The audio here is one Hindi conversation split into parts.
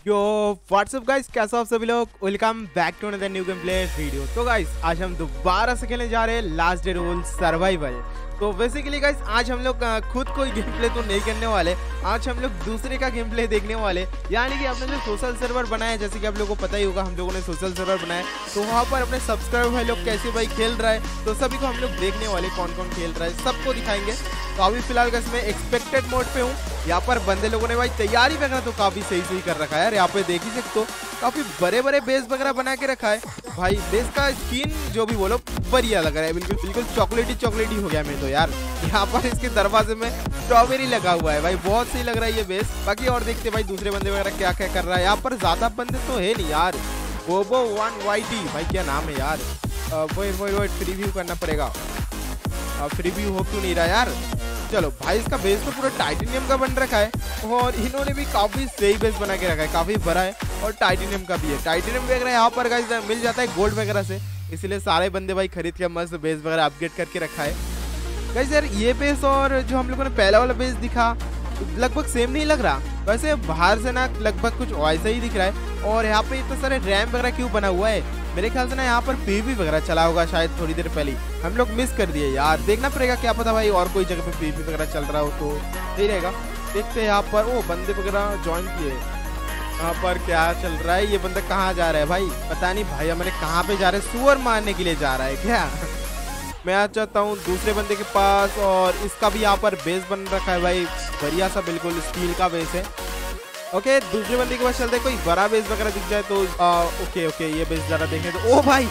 यो व्हाट्सअप गाइस, कैसे हो आप सभी लोग। Welcome back to another new game play video. तो गाइस आज हम दोबारा से खेलने जा रहे हैं लास्ट डे रोल सर्वाइवल। तो बेसिकली गाइस आज हम लोग खुद कोई गेम प्ले तो नहीं करने वाले, आज हम लोग दूसरे का गेम प्ले देखने वाले। यानी कि आपने जो सोशल सर्वर बनाया, जैसे कि आप लोगों को पता ही होगा, हम लोगों ने सोशल सर्वर बनाया, तो वहाँ पर अपने सब्सक्राइबर भाई लोग कैसे भाई खेल रहा है, तो सभी को हम लोग देखने वाले, कौन कौन खेल रहा है सबको दिखाएंगे। तो अभी फिलहाल गाइस मैं एक्सपेक्टेड मोड पे हूँ। यहाँ पर बंदे लोगों ने भाई तैयारी वगैरह तो काफी सही कर रखा है यार। यहाँ पे देख ही सकते हो काफी बड़े बड़े बेस वगैरह बना के रखा है भाई। बेस का स्किन जो भी बोलो बढ़िया लग रहा है, बिल्कुल बिल्कुल चॉकलेटी हो गया मैं तो यार। यहाँ पर इसके दरवाजे में स्ट्रॉबेरी लगा हुआ है भाई, बहुत सही लग रहा है ये बेस। बाकी और देखते भाई दूसरे बंदे वगैरह क्या क्या कर रहा है। यहाँ पर ज्यादा बंदे तो है नहीं यार। बोबो 1YT भाई क्या नाम है यार। वो प्रीव्यू करना पड़ेगा, प्रीव्यू हो क्यों नहीं रहा यार। चलो भाई इसका बेस तो पूरा टाइटेनियम का बन रखा है और इन्होंने भी काफी सही बेस बना के रखा है, काफी बड़ा है और टाइटेनियम का भी है। टाइटेनियम वगैरह यहाँ पर गाइस मिल जाता है गोल्ड वगैरह से, इसलिए सारे बंदे भाई खरीद के मस्त बेस वगैरह अपग्रेड करके रखा है गाइस। यार ये बेस और जो हम लोगों ने पहला वाला बेस दिखा लगभग सेम नहीं लग रहा, वैसे बाहर से ना लगभग कुछ वैसा ही दिख रहा है। और यहाँ पे इतने सारे रैम वगैरह क्यों बना हुआ है, मेरे ख्याल से ना यहाँ पर पीवी वगैरह चला होगा शायद थोड़ी देर पहले, हम लोग मिस कर दिए यार। देखना पड़ेगा, क्या पता भाई और कोई जगह पे पीवी वगैरह चल रहा हो तो सही रहेगा। देखते हैं यहाँ पर ओ बंदे वगैरह ज्वाइन किए। यहाँ पर क्या चल रहा है, ये बंदा कहाँ जा रहा है भाई पता नहीं भाई, हमारे कहाँ पे जा रहे हैं, सुअर मारने के लिए जा रहा है क्या। मैं आ चाहता हूँ दूसरे बंदे के पास और इसका भी यहाँ पर बेस बन रखा है भाई, बढ़िया सा बिल्कुल स्टील का बेस है। ओके दूसरे बंदे के पास चलते, कोई बड़ा बेस वगैरह दिख जाए तो ओके ये बेस जरा देखें तो ओ भाई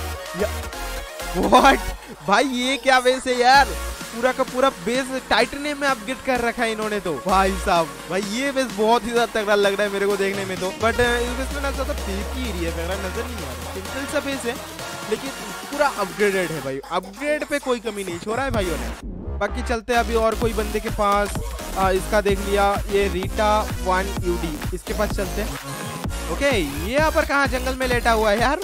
व्हाट भाई ये क्या बेस है यार, पूरा का पूरा बेस टाइटेनियम में अपग्रेड कर रखा है इन्होंने तो भाई साहब। भाई ये बेस बहुत ही ज्यादा तगड़ा लग रहा है मेरे को देखने में तो, बट इस बेस में ना ज्यादा पीपी एरिया वगैरह नजर नहीं आ रहा, सिंपल सा बेस है लेकिन पूरा अपग्रेडेड है भाई, अपग्रेड पे कोई कमी नहीं छोड़ा है भाइयों ने। बाकी चलते हैं अभी और कोई बंदे के पास, इसका देख लिया ये रीटा 1UD, इसके पास चलते हैं। ओके ये यहाँ पर कहाँ जंगल में लेटा हुआ है यार।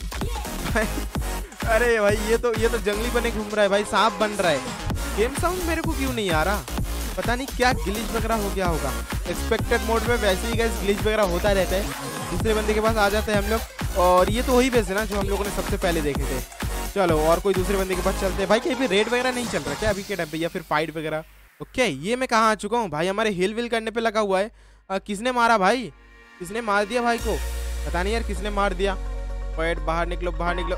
अरे भाई ये तो जंगली बने घूम रहा है भाई, सांप बन रहा है। गेम साउंड मेरे को क्यों नहीं आ रहा, पता नहीं क्या ग्लिच वगैरह हो गया होगा। एक्सपेक्टेड मोड में वैसे ही गाइस ग्लिच वगैरह होता रहता है। दूसरे बंदे के पास आ जाते हैं हम लोग और ये तो वही बेस है ना जो हम लोगों ने सबसे पहले देखे थे। चलो और कोई दूसरे बंदे के पास चलते हैं भाई। कहीं पे रेड वगैरह नहीं चल रहा क्या अभी के टाइम पे, या फिर फाइट वगैरह। ओके ये मैं कहाँ आ चुका हूँ भाई, हमारे हिल विल करने पे लगा हुआ है। किसने मारा भाई, किसने मार दिया भाई को, पता नहीं यार किसने मार दिया। वेट बाहर निकलो।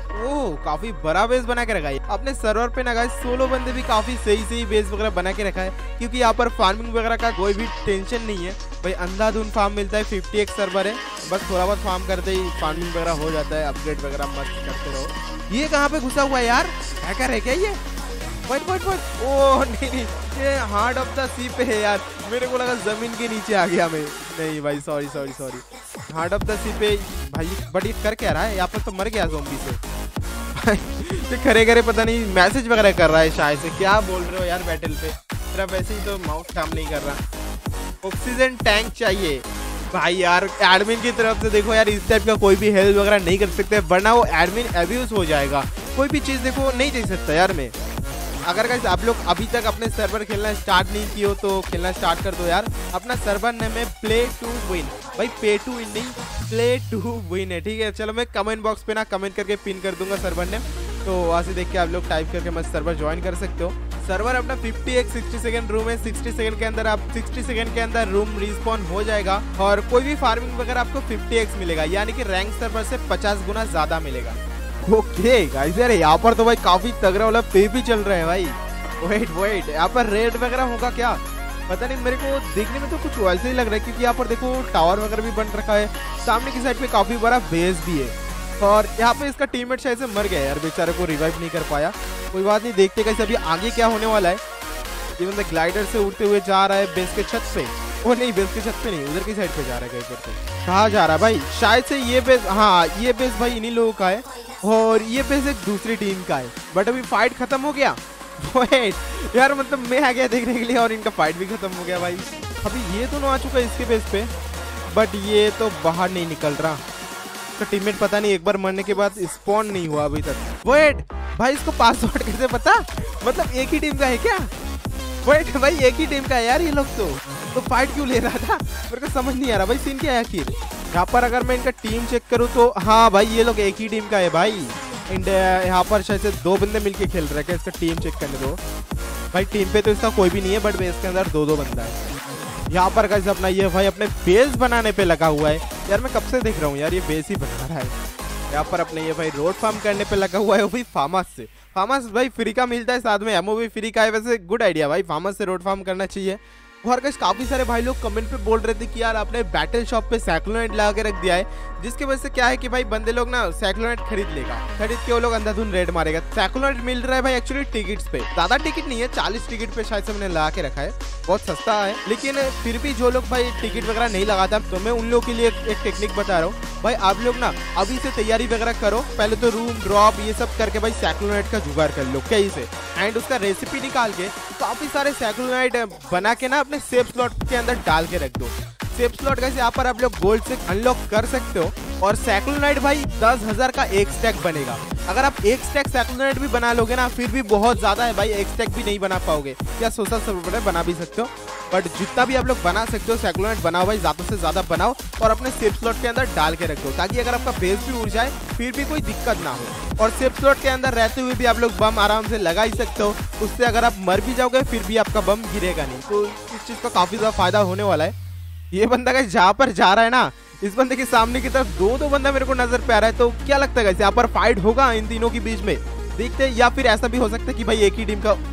ओह काफी बड़ा बेस बना के रखा है अपने सर्वर पे ना गाइस। 16 बंदे भी काफी सही बेस वगैरह बना के रखा है, क्योंकि यहाँ पर फार्मिंग वगैरह का कोई भी टेंशन नहीं है भाई। अंधाधुन फार्म मिलता है, 50x सर्वर है, बस थोड़ा बहुत फार्म करते ही फार्मिंग वगैरह हो जाता है, अपग्रेड वगैरह मस्त करते रहो। ये कहाँ पे घुसा हुआ है यार, हैकर है क्या ये। वेट ओह नहीं ये हार्ट ऑफ द सी पे है यार, मेरे को लगा जमीन के नीचे आ गया मैं। नहीं भाई sorry heart of the sea पे भाई। बट ये कर क्या रहा है यहाँ पर, तो मर गया ज़ोंबी से। ये खरे पता नहीं मैसेज वगैरह कर रहा है शायद से, क्या बोल रहे हो यार बैटल पे। तेरा वैसे ही तो माउस काम नहीं कर रहा। ऑक्सीजन टैंक चाहिए भाई यार, एडमिन की तरफ से देखो यार, इस टाइप का कोई भी हेल्प वगैरह नहीं कर सकते, वरना वो एडमिन अब्यूज हो जाएगा। कोई भी चीज़ देखो नहीं दे सकता यार मैं। अगर गाइस आप लोग अभी तक अपने सर्वर खेलना स्टार्ट नहीं किए हो तो खेलना स्टार्ट कर दो यार। अपना सर्वर नेम है प्ले टू विन भाई, पे टू विन नहीं प्ले टू विन है, ठीक है। चलो मैं कमेंट बॉक्स पे ना कमेंट करके पिन कर दूंगा सर्वर नेम, तो वहाँ से देख के आप लोग टाइप करके मस्त सर्वर ज्वाइन कर सकते हो। सर्वर अपना 50x 60 सेकंड रूम है, 60 सेकंड के अंदर आप 60 सेकंड के अंदर रूम रिस्पॉन हो जाएगा और कोई भी फार्मिंग वगैरह आपको 50x मिलेगा, यानी कि रैंक सर्वर से 50 गुना ज्यादा मिलेगा। ओके गाइस यार यहाँ पर तो भाई काफी तगड़ा वाला पे भी चल रहा है भाई। वेट यहाँ पर रेड वगैरह होगा क्या पता नहीं, मेरे को देखने में तो कुछ वैसे ही लग रहा है, क्योंकि यहाँ पर देखो टावर वगैरह भी बन रखा है, सामने की साइड पे काफी बड़ा बेस भी है। और यहाँ पे इसका टीममेट शायद से मर गया यार, बेचारे को रिवाइव नहीं कर पाया। कोई बात नहीं, देखते कैसे अभी आगे क्या होने वाला है। ये बंदा ग्लाइडर से उड़ते हुए जा रहा है बेस के छत पे, वो नहीं बेस के छत पे नहीं, उधर की साइड पे जा रहा है कहीं पर। तो कहाँ जा रहा है भाई, शायद से ये बेस, हाँ ये बेस भाई इन्हीं लोगों का है और ये बेस एक दूसरी टीम का है। बट अभी फाइट खत्म हो गया। वेट यार मतलब मैं आ गया देखने के लिए और इनका फाइट भी खत्म हो गया भाई। अभी ये दोनों आ चुका है इसके बेस पे, बट ये तो बाहर नहीं निकल रहा। तो टीममेट पता नहीं एक बार मरने के बाद स्पॉन नहीं हुआ अभी तक। वेट भाई इसको पासवर्ड कैसे पता, मतलब एक ही टीम का है क्या। वेट भाई एक ही टीम का है यार ये लोग तो फाइट क्यों ले रहा था मेरे को समझ नहीं आ रहा भाई, सीन क्या है आखिर। यहाँ पर अगर मैं इनका टीम चेक करूँ तो हाँ भाई ये लोग एक ही टीम का है भाई। यहाँ पर शायद से 2 बंदे मिलके खेल रहे हैं। इसका टीम चेक करने दो भाई। टीम पे तो इसका कोई भी नहीं है, बट बेस के अंदर 2-2 बंदा है। यहाँ पर गाइस अपना ये भाई अपने बेस बनाने पे लगा हुआ है यार। मैं कब से देख रहा हूँ यार, ये बेस ही बना रहा है। यहाँ पर अपने ये भाई रोड फार्म करने पे लगा हुआ है वो भी फार्मर्स से। फार्मर्स भाई फ्री का मिलता है, साथ में एमओ भी फ्री का है। वैसे गुड आइडिया भाई, फार्मर्स से रोड फार्म करना चाहिए। और गाइस काफी सारे भाई लोग कमेंट पे बोल रहे थे कि यार आपने बैटल शॉप पे साइक्लोनाइट लगा के रख दिया है, जिसकी वजह से क्या है कि भाई बंदे लोग ना साइक्लोनाइट खरीद लेगा, खरीद के वो लोग अंधाधुन रेड मारेगा। साइक्लोनाइट मिल रहा है भाई एक्चुअली टिकट्स पे, ज्यादा टिकट नहीं है, 40 टिकट पे शायद से मैंने लगा के रखा है, बहुत सस्ता है। लेकिन फिर भी जो लोग भाई टिकट वगैरह नहीं लगाता, तो मैं उन लोगों के लिए एक टेक्निक बता रहा हूँ भाई। आप लोग ना अभी से तैयारी वगैरह करो, पहले तो रूम ड्रॉप ये सब करके भाई साइक्लोनाइट का जुगाड़ कर लो कहीं से, एंड उसका रेसिपी निकाल के काफी सारे साइक्लोनाइट बना के ना अपने सेफ स्लॉट के अंदर डाल के रख दो। सेफ स्लॉट कैसे यहाँ पर आप लोग गोल्ड से अनलॉक कर सकते हो। और साइक्लोनाइट भाई 10,000 का एक स्टैक बनेगा। अगर आप एक स्टैक साइक्लोनाइट भी बना लोगे ना, फिर भी बहुत ज्यादा है भाई, एक स्टैक भी नहीं बना पाओगे। या सोशल सर्वर पर बना भी सकते हो, बट जितना भी आप लोग बना सकते हो साइक्लोनाइट बनाओ भाई, ज्यादा से ज्यादा बनाओ और अपने सेफ स्लॉट के अंदर डाल के रख दो, ताकि अगर आपका बेस भी उड़ जाए फिर भी कोई दिक्कत ना हो। और सेफ स्लॉट के अंदर रहते हुए भी आप लोग बम आराम से लगा ही सकते हो। उससे अगर आप मर भी जाओगे फिर भी आपका बम गिरेगा नहीं। तो इस चीज का काफी ज्यादा फायदा होने वाला है। ये बंदा गाइस जहाँ पर जा रहा है ना, इस बंदे के सामने की तरफ 2-2 बंदा मेरे को नजर पे आ रहा है। तो क्या लगता है गाइस यहाँ पर फाइट होगा इन तीनों के बीच में, देखते हैं। या फिर ऐसा भी हो सकता है कि भाई एक ही टीम का।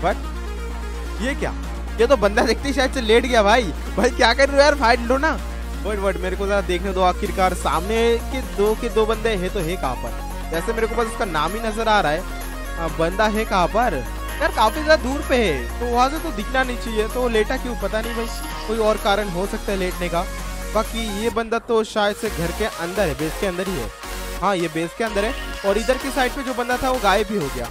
बट ये क्या, ये तो बंदा देखते ही शायद से लेट गया भाई। भाई क्या कर रहे हो यार, फाइट लो ना। बट मेरे को जरा देखने दो, आखिरकार सामने के दो बंदे है तो है कहाँ पर। जैसे मेरे को बस उसका नाम ही नजर आ रहा है, बंदा है कहाँ पर यार, काफी ज्यादा दूर पे है, तो वहां से तो दिखना नहीं चाहिए। तो लेटा क्यों पता नहीं भाई, कोई और कारण हो सकता है लेटने का। बाकी ये बंदा तो शायद से घर के अंदर है, बेस के अंदर ही है। हाँ ये बेस के अंदर है। और इधर की साइड पे जो बंदा था वो गायब भी हो गया।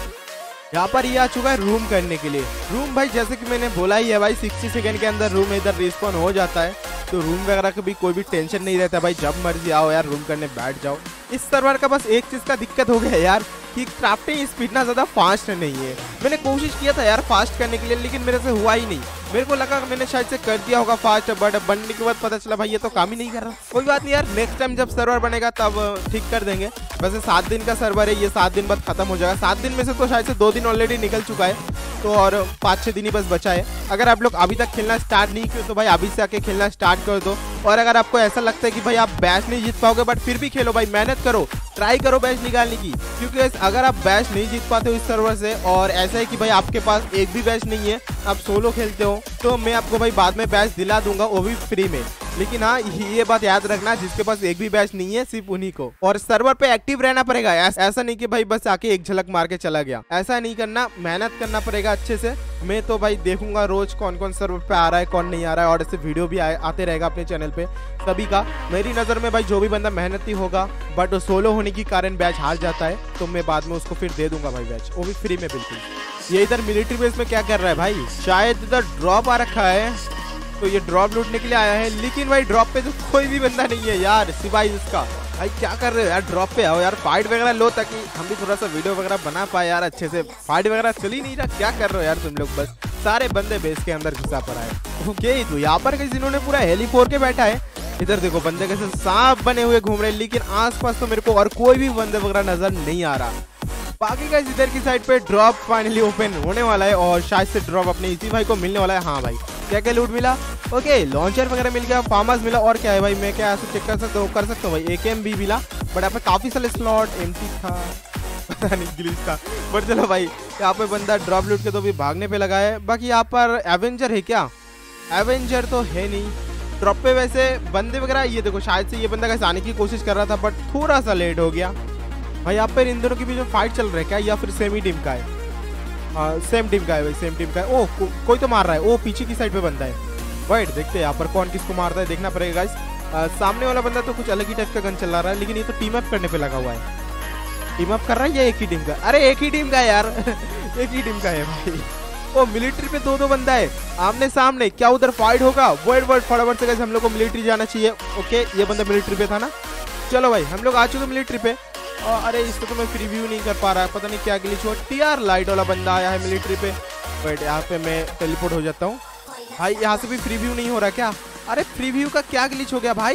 यहाँ पर ये आ चुका है रूम करने के लिए। रूम भाई जैसे कि मैंने बोला ही है भाई, 60 सेकंड के अंदर रूम इधर रिस्पॉन हो जाता है। तो रूम वगैरह का भी कोई भी टेंशन नहीं रहता भाई, जब मर्जी आओ यार रूम करने बैठ जाओ। इस सर्वर का बस एक चीज का दिक्कत हो गया यार कि क्राफ्टिंग स्पीड ना ज्यादा फास्ट नहीं है। मैंने कोशिश किया था यार फास्ट करने के लिए, लेकिन मेरे से हुआ ही नहीं। मेरे को लगा मैंने शायद से कर दिया होगा फास्ट, बट बनने के बाद पता चला भाई ये तो काम ही नहीं कर रहा। कोई बात नहीं यार, नेक्स्ट टाइम जब सर्वर बनेगा तब ठीक कर देंगे। वैसे 7 दिन का सर्वर है, ये 7 दिन बाद खत्म हो जाएगा। 7 दिन में से तो शायद से 2 दिन ऑलरेडी निकल चुका है, तो और 5-6 दिन ही बस बचा है। अगर आप लोग अभी तक खेलना स्टार्ट नहीं किए तो भाई अभी से आके खेलना स्टार्ट कर दो। और अगर आपको ऐसा लगता है कि भाई आप बैच नहीं जीत पाओगे, बट फिर भी खेलो भाई, मेहनत करो, ट्राई करो बैच निकालने की। क्योंकि अगर आप बैच नहीं जीत पाते हो इस सर्वर से, और ऐसा है कि भाई आपके पास एक भी बैच नहीं है, आप सोलो खेलते हो, तो मैं आपको भाई बाद में बैच दिला दूंगा, वो भी फ्री में। लेकिन हाँ ये बात याद रखना, जिसके पास एक भी बैच नहीं है सिर्फ उन्हीं को। और सर्वर पे एक्टिव रहना पड़ेगा, ऐसा नहीं कि भाई बस आके एक झलक मार के चला गया, ऐसा नहीं करना, मेहनत करना पड़ेगा अच्छे से। मैं तो भाई देखूंगा रोज कौन कौन सर्वर पे आ रहा है कौन नहीं आ रहा है, और ऐसे वीडियो भी आते रहेगा अपने चैनल पे सभी का। मेरी नजर में भाई जो भी बंदा मेहनती होगा बट सोलो होने के कारण बैच हार जाता है, तो मैं बाद में उसको फिर दे दूंगा भाई बैच, वो भी फ्री में बिल्कुल। ये इधर मिलिट्री बेस में क्या कर रहा है भाई, शायद इधर ड्रॉप आ रखा है, तो ये ड्रॉप लूटने के लिए आया है। लेकिन भाई ड्रॉप पे तो कोई भी बंदा नहीं है यार, सिवाय इसका। भाई क्या कर रहे हो यार, ड्रॉप पे आओ यार, फाइट वगैरह लो, ताकि हम भी थोड़ा सा वीडियो वगैरह बना पाए यार अच्छे से। फाइट वगैरह चल ही नहीं रहा, क्या कर रहे हो यार तुम लोग, बस सारे बंदे बेस के अंदर घुसा पड़ा है। ओके तो यहाँ पर किसी इन्होंने पूरा हेली फोर के बैठा है। इधर देखो बंदे कैसे सांप बने हुए घूम रहे हैं, लेकिन आसपास तो मेरे को और कोई भी बंदे वगैरह नजर नहीं आ रहा। बाकी गाइस इधर की साइड पे ड्रॉप फाइनली ओपन होने वाला है, और शायद से ड्रॉप अपने इसी भाई को मिलने वाला है। हाँ भाई क्या क्या लूट मिला, ओके लॉन्चर वगैरह मिल गया, फार्मर्स मिला, और क्या है भाई, मैं क्या ऐसे चेक कर सकता हूँ भाई। AKM भी मिला, बट यहाँ पे काफी सारे स्लॉट एम्प्टी था, पता नहीं ग्लिच था, बट चलो भाई यहाँ पे बंदा ड्रॉप लूट के तो भी भागने पे लगा है। बाकी यहाँ पर एवेंजर है क्या, एवेंजर तो है नहीं ड्रॉप पे। वैसे बंदे वगैरह ये देखो, शायद से ये बंदा कैसे आने की कोशिश कर रहा था, बट थोड़ा सा लेट हो गया भाई। यहाँ पर इन दोनों के बीच में फाइट चल रहा है क्या, या फिर सेम ही टीम का है? सेम टीम का है भाई, सेम टीम का है। ओह कोई तो मार रहा है, ओ पीछे की साइड पे बंदा है। वेट देखते हैं यहाँ पर कौन किसको मारता है, देखना पड़ेगा गाइस। सामने वाला बंदा तो कुछ अलग ही टाइप का गन चला रहा है, लेकिन ये तो टीम अप करने पे लगा हुआ है। टीम अप कर रहा है या एक ही टीम का? अरे एक ही टीम का है यार एक ही टीम का है भाई। ओ मिलिट्री पे 2-2 बंदा है आमने सामने, क्या उधर फाइट होगा? वेट फटाफट से गाइस हम लोग को मिलिट्री जाना चाहिए। ओके ये बंदा मिलिट्री पे था ना, चलो भाई हम लोग आ चुके मिलिट्री पे। अरे इसको तो मैं प्रीव्यू नहीं कर पा रहा, पता नहीं क्या ग्लिच हुआ। TR लाइट वाला बंदा आया है मिलिट्री पे। वेट यहाँ पे मैं टेलीपोर्ट हो जाता हूँ भाई, यहाँ से भी प्रीव्यू नहीं हो रहा क्या? अरे प्रीव्यू का क्या ग्लिच हो गया भाई,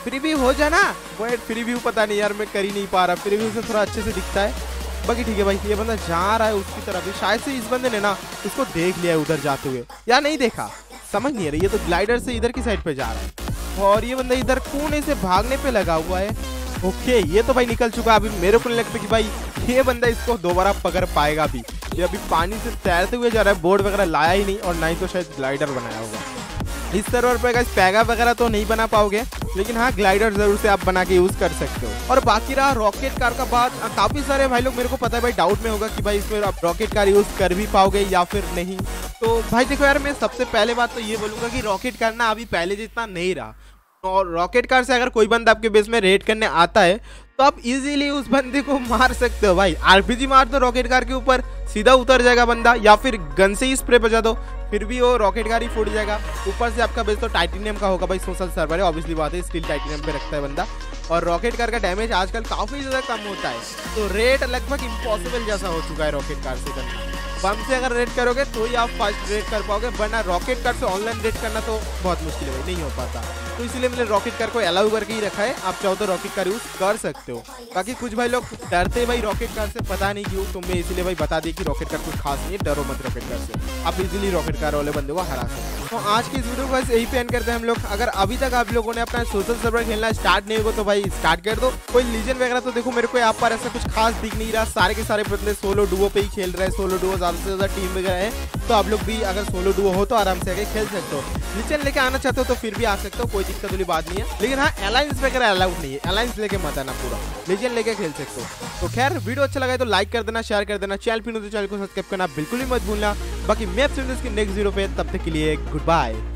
प्रीव्यू हो जाना। वेट प्रीव्यू पता नहीं यार, मैं कर ही नहीं पा रहा, प्रीव्यू से थोड़ा अच्छे से दिखता है। बाकी ठीक है भाई, ये बंदा जा रहा है उसकी तरफ, शायद से इस बंदे ने ना उसको देख लिया है उधर जाते हुए, या नहीं देखा समझ नहीं आ रही। ये तो ग्लाइडर से इधर की साइड पे जा रहा है और ये बंदा इधर कोने से भागने पे लगा हुआ है। ओके ये तो भाई निकल चुका है। अभी मेरे को नहीं लगता कि भाई ये बंदा इसको दोबारा पकड़ पाएगा। अभी ये अभी पानी से तैरते हुए जा रहा है, बोर्ड वगैरह लाया ही नहीं और ना ही तो शायद ग्लाइडर बनाया होगा। इस सर्वर पे गाइस पैगा वगैरह तो नहीं बना पाओगे, लेकिन हाँ ग्लाइडर जरूर से आप बना के यूज कर सकते हो। और बाकी रहा रॉकेट कार का बात, काफी सारे भाई लोग मेरे को पता है भाई डाउट में होगा कि भाई इसमें आप रॉकेट कार यूज कर भी पाओगे या फिर नहीं। तो भाई देखो यार, मैं सबसे पहले बात तो ये बोलूंगा कि रॉकेट कार ना अभी पहले जितना नहीं रहा। और रॉकेट कार से अगर कोई बंदा आपके बेस में रेड करने आता है तो आप इजीली उस बंदे को मार सकते हो। भाई आरपीजी मार दो रॉकेट कार के ऊपर, सीधा उतर जाएगा बंदा, या फिर गन से ही स्प्रे बजा दो, फिर भी वो रॉकेट कार ही फूट जाएगा। ऊपर से आपका बेस तो टाइटेनियम का होगा भाई, सोशल सर्वर है ऑब्वियसली बात है, स्टील टाइटेनियम पे रखता है बंदा। और रॉकेट कार का डैमेज आजकल काफी ज्यादा कम होता है, तो रेड लगभग इम्पॉसिबल जैसा हो चुका है रॉकेट कार से करना। बम से अगर रेड करोगे तो ही आप फास्ट रेड कर पाओगे, वरना रॉकेट कार से ऑनलाइन रेड करना तो बहुत मुश्किल है, नहीं हो पाता। तो इसीलिए मैंने रॉकेट कार को अलाउ करके ही रखा है, आप चाहो तो रॉकेट कार यूज कर सकते हो। बाकी कुछ भाई लोग डरते भाई रॉकेट कार से, पता नहीं क्यों, तो मैं इसीलिए भाई बता दी कि रॉकेट कार कुछ खास नहीं है, डरो मत रॉकेट कार से, आप इजीली रॉकेट कार वाले बंदे को हरा सकते हो। तो आज की इस वीडियो को बस यही पे एंड करते हैं हम लोग। अगर अभी तक आप लोगों ने अपना सोशल सर्वर खेलना स्टार्ट नहीं होगा तो भाई स्टार्ट कर दो। कोई लीजन वगैरह तो देखो मेरे को यहाँ पर ऐसा कुछ खास दिख नहीं रहा, सारे के सारे बंदे सोलो डुओ पे ही खेल रहे हैं। सोलो डुओ ज्यादा से ज्यादा टीम वगैरह है, तो आप लोग भी अगर सोलो डुओ हो तो आराम से आके खेल सकते हो। लीजन लेके आना चाहते हो तो फिर भी आ सकते हो, कोई दिक्कत वाली बात नहीं है। लेकिन हाँ अलायंस वगैरह अलाउड नहीं है, अलायंस लेके मत आना, पूरा लीजन लेके खेल सकते हो। तो खैर वीडियो अच्छा लगा तो लाइक कर देना, शेयर कर देना, चैनल पे तो चैनल को सब्सक्राइब करना बिल्कुल ही मत भूलना। बाकी मैं आपसे इसकी नेक्स्ट वीडियो पे, तब तक के लिए गुड बाय।